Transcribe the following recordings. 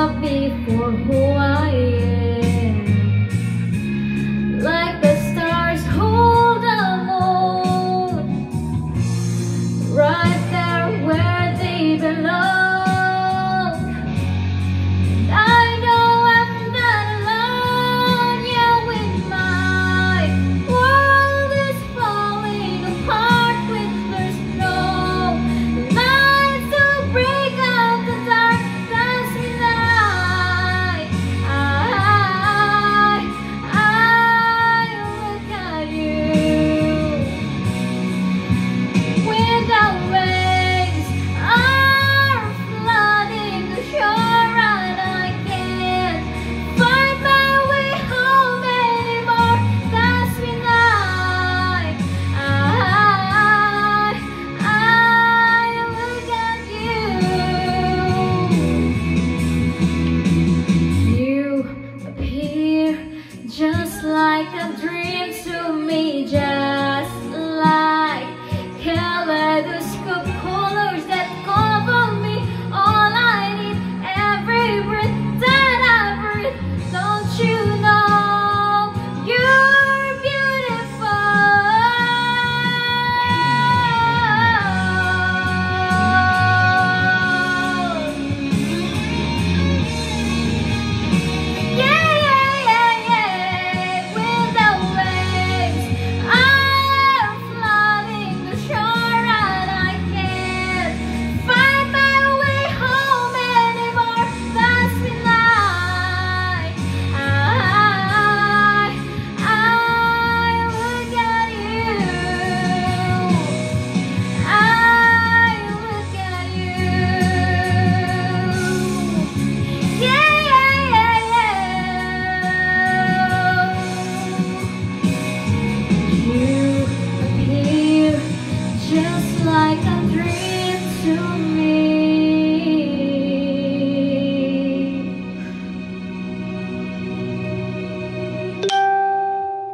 love me for who I am. Like the stars hold the moon, right there where they belong. Just like a dream to me, just like kaleidoscope colors that cover me. All I need, every breath that I breathe. Don't you know you're beautiful? Yeah. Like a dream to me.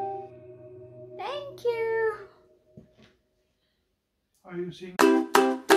Thank you. Are you singing?